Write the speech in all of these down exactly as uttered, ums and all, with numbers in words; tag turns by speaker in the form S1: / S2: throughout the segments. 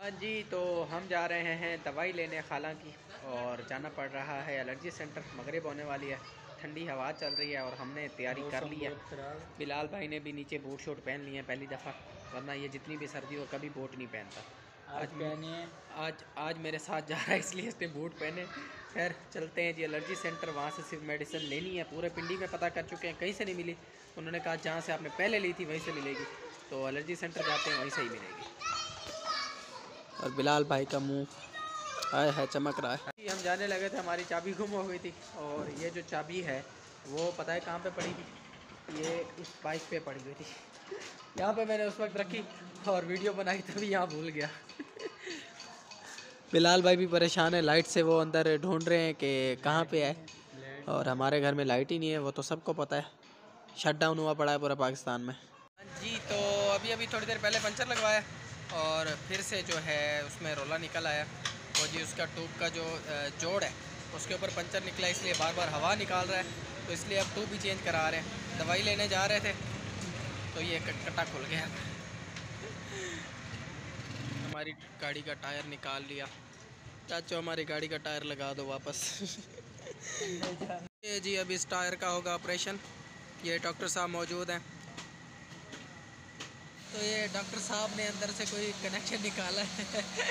S1: हाँ जी, तो हम जा रहे हैं दवाई लेने खाला की। और जाना पड़ रहा है एलर्जी सेंटर। मगरिब होने वाली है, ठंडी हवा चल रही है और हमने तैयारी कर ली है। बिलाल भाई ने भी नीचे बूट शूट पहन लिए हैं पहली दफ़ा, वरना ये जितनी भी सर्दी हो कभी बूट नहीं पहनता।
S2: आज
S1: आज
S2: पहनिए।
S1: आज आज मेरे साथ जा रहा है इसलिए इसने बूट पहने। खैर चलते हैं जी एलर्जी सेंटर, वहाँ से सिर्फ मेडिसिन लेनी है। पूरे पिंडी में पता कर चुके हैं, कहीं से नहीं मिली। उन्होंने कहा जहाँ से आपने पहले ली थी वहीं से मिलेगी, तो एलर्जी सेंटर जाते हैं, वहीं से ही मिलेगी। और बिलाल भाई का मुंह आया है चमक रहा है। हम जाने लगे थे, हमारी चाबी गुम हो गई थी और ये जो चाबी है वो पता है कहाँ पे पड़ी थी? ये इस बाइक पे पड़ी हुई थी। यहाँ पे मैंने उस वक्त रखी और वीडियो बनाई तभी यहाँ भूल गया। बिलाल भाई भी परेशान है लाइट से, वो अंदर ढूंढ रहे हैं कि कहाँ पे है। और हमारे घर में लाइट ही नहीं है, वो तो सबको पता है। शट डाउन हुआ पड़ा है पूरा पाकिस्तान में। हाँ जी, तो अभी अभी थोड़ी देर पहले पंचर लगवाया और फिर से जो है उसमें रोला निकल आया। तो जी उसका ट्यूब का जो जोड़ है उसके ऊपर पंचर निकला, इसलिए बार बार हवा निकाल रहा है, तो इसलिए अब ट्यूब भी चेंज करा रहे हैं। दवाई लेने जा रहे थे तो ये कट्टा खुल गया। हमारी गाड़ी का टायर निकाल लिया। चाचो हमारी गाड़ी का टायर लगा दो वापस। ये जी अभी इस टायर का होगा ऑपरेशन। ये डॉक्टर साहब मौजूद हैं। तो ये डॉक्टर साहब ने अंदर से कोई कनेक्शन निकाला है।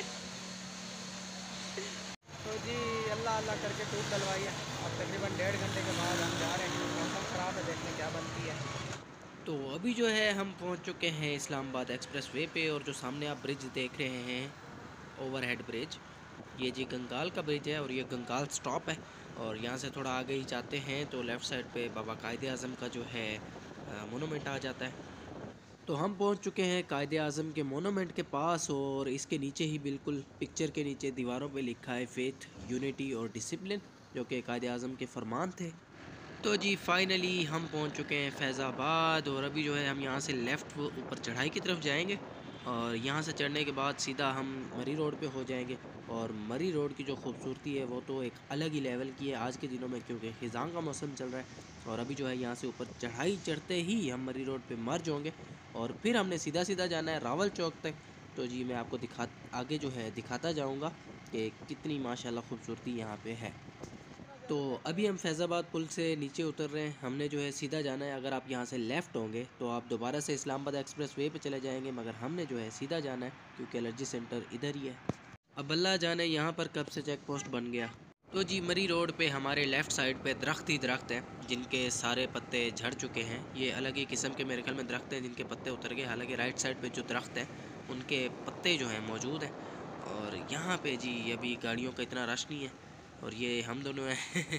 S1: तो जी अल्लाह अल्लाह करके ट्यूब डलवाई है। अब तकरीबन डेढ़ घंटे के बाद हम जा रहे हैं। मौसम ख़राब है, देखने क्या बनती है। तो अभी जो है हम पहुंच चुके हैं इस्लामाबाद एक्सप्रेस वे पे, और जो सामने आप ब्रिज देख रहे हैं, ओवरहेड ब्रिज, ये जी गंगाल का ब्रिज है और ये गंगाल स्टॉप है। और यहाँ से थोड़ा आगे ही जाते हैं तो लेफ़्ट साइड पे बाबा कायदे आज़म का जो है मोनूमेंट आ जाता है। तो हम पहुंच चुके हैं कायदे आज़म के मोनूमेंट के पास, और इसके नीचे ही बिल्कुल पिक्चर के नीचे दीवारों पे लिखा है फेथ, यूनिटी और डिसिप्लिन, जो कि कायदे आज़म के फरमान थे। तो जी फाइनली हम पहुंच चुके हैं फैज़ाबाद, और अभी जो है हम यहाँ से लेफ़्ट ऊपर चढ़ाई की तरफ जाएंगे और यहाँ से चढ़ने के बाद सीधा हम मरी रोड पे हो जाएंगे। और मरी रोड की जो खूबसूरती है वो तो एक अलग ही लेवल की है आज के दिनों में, क्योंकि ख़िज़ां का मौसम चल रहा है। और अभी जो है यहाँ से ऊपर चढ़ाई चढ़ते ही हम मरी रोड पे मर्ज होंगे और फिर हमने सीधा सीधा जाना है रावल चौक तक। तो जी मैं आपको दिखा आगे जो है दिखाता जाऊँगा कि कितनी माशाल्लाह खूबसूरती यहाँ पे है। तो अभी हम फैज़ाबाद पुल से नीचे उतर रहे हैं। हमने जो है सीधा जाना है। अगर आप यहाँ से लेफ़्ट होंगे तो आप दोबारा से इस्लामाबाद एक्सप्रेस वे पे चले जाएंगे, मगर हमने जो है सीधा जाना है क्योंकि एलर्जी सेंटर इधर ही है। अब अल्लाह जाने यहाँ पर कब से चेक पोस्ट बन गया। तो जी मरी रोड पे हमारे लेफ़्ट साइड पे दरख्त ही दरख्त हैं जिनके सारे पत्ते झड़ चुके हैं। ये अलग ही किस्म के मेरे ख्याल में दरख्त हैं जिनके पत्ते उतर गए। हालांकि राइट साइड पे जो दरख्त हैं उनके पत्ते जो हैं मौजूद हैं। और यहाँ पे जी अभी गाड़ियों का इतना रश नहीं है और ये हम दोनों हैं।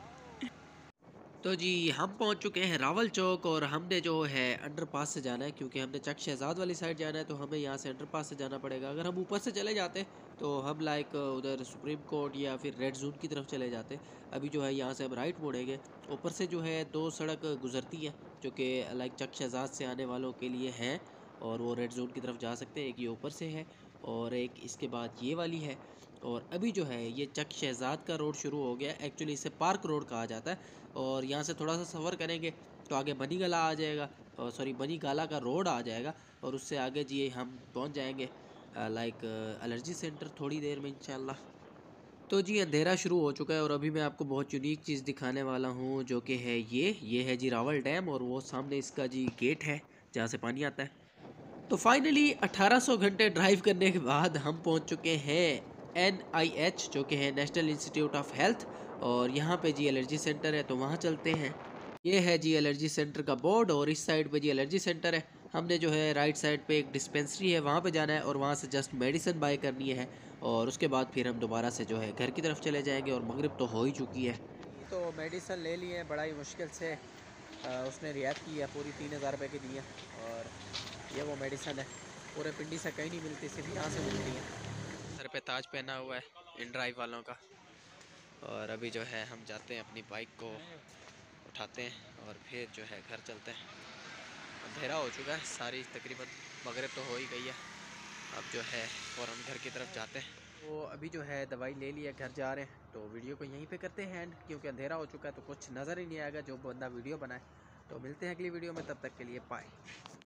S1: तो जी हम पहुंच चुके हैं रावल चौक, और हमने जो है अंडरपास से जाना है क्योंकि हमने चक शहजाद वाली साइड जाना है, तो हमें यहाँ से अंडरपास से जाना पड़ेगा। अगर हम ऊपर से चले जाते तो हम लाइक उधर सुप्रीम कोर्ट या फिर रेड जोन की तरफ चले जाते। अभी जो है यहाँ से हम राइट मोड़ेंगे। ऊपर से जो है दो सड़क गुजरती है जो कि लाइक चक शहजाद से आने वालों के लिए हैं, और वो रेड जोन की तरफ जा सकते हैं। एक ये ऊपर से है और एक इसके बाद ये वाली है। और अभी जो है ये चक शहजाद का रोड शुरू हो गया। एक्चुअली इसे पार्क रोड कहा जाता है। और यहाँ से थोड़ा सा सफ़र करेंगे तो आगे बनी गला आ जाएगा, और सॉरी बनी गाला का रोड आ जाएगा, और उससे आगे जी हम पहुँच जाएंगे लाइक एलर्जी सेंटर थोड़ी देर में इंशाल्लाह। तो जी अंधेरा शुरू हो चुका है और अभी मैं आपको बहुत यूनिक चीज़ दिखाने वाला हूँ, जो कि है ये ये है जी रावल डैम, और वो सामने इसका जी गेट है जहाँ से पानी आता है। तो फाइनली अठारह सौ घंटे ड्राइव करने के बाद हम पहुंच चुके हैं एन आई एच, जो कि है नेशनल इंस्टीट्यूट ऑफ हेल्थ। और यहाँ पे जी एलर्जी सेंटर है, तो वहाँ चलते हैं। ये है जी एलर्जी सेंटर का बोर्ड, और इस साइड पे जी एलर्जी सेंटर है। हमने जो है राइट साइड पे एक डिस्पेंसरी है, वहाँ पे जाना है और वहाँ से जस्ट मेडिसिन बाय करनी है। और उसके बाद फिर हम दोबारा से जो है घर की तरफ चले जाएंगे, और मगरिब तो हो ही चुकी है। तो मेडिसिन ले लिए हैं बड़ा ही मुश्किल से। आ, उसने रियायत की है, पूरी तीन हज़ार रुपये की दी है। और ये वो मेडिसन है, पूरे पिंडी से कहीं नहीं मिलती, सिर्फ यहाँ से मिलती है। सर पे ताज पहना हुआ है इन ड्राइव वालों का। और अभी जो है हम जाते हैं अपनी बाइक को उठाते हैं और फिर जो है घर चलते हैं। अंधेरा हो चुका है, सारी तकरीबन मगरिब तो हो ही गई है। अब जो है फ़ौरन घर की तरफ जाते हैं। तो अभी जो है दवाई ले लिया, घर जा रहे हैं। तो वीडियो को यहीं पे करते हैं एंड, क्योंकि अंधेरा हो चुका है तो कुछ नज़र ही नहीं आएगा जो बंदा वीडियो बनाए। तो मिलते हैं अगली वीडियो में, तब तक के लिए बाय।